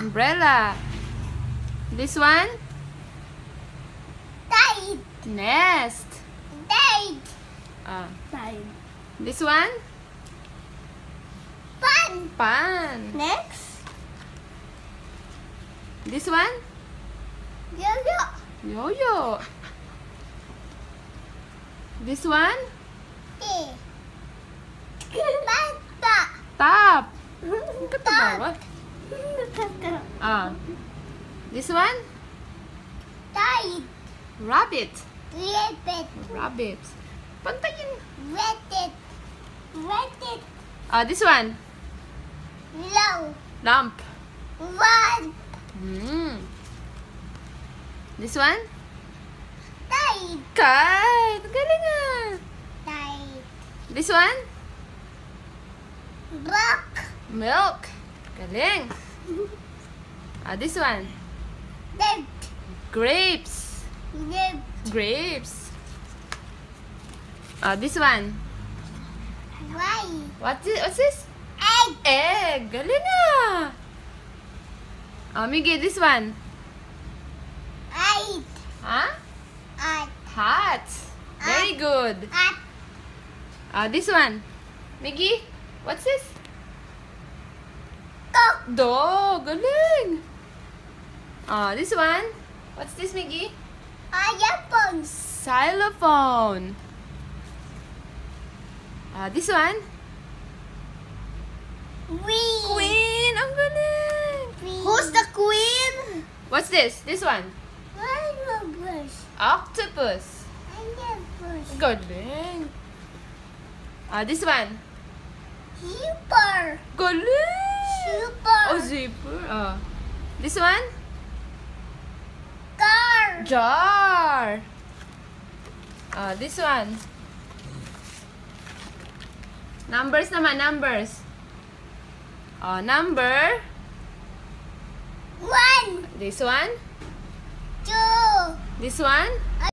Umbrella. This one? Tide. Nest. Tide. Tide. This one? Pan. Pan. Next. This one? Yo-yo. Yo-yo. This one? Bata. Top. Katabawa. This one? Tide. Rabbit. Rabbit. Rabbit. Pantayin. Rabbit. Rabbit. This one? Low. Lamp. One. This one? Tide. Kite. Galing ah. Tide. This one? Rock. Milk. Galing. This one? Dip. Grapes. Dip. Grapes. This one? Why? What's this? Egg. Egg. Galing ah. Miggy, this one? Eight. Huh? Eight. Hat. Very good. This one? Miggy, what's this? Dog. Dog. Galing. This one? What's this, Miggy? Apple. Xylophone. This one? Queen. Queen. Ang galing. Who's the queen? What's this? This one? Octopus. Octopus. Octopus. Galing. This one? Zipper. Galing. Zipper. Zipper. This one? Car. Jar. This one? Numbers naman, numbers. Number? One. This one? Two. This one?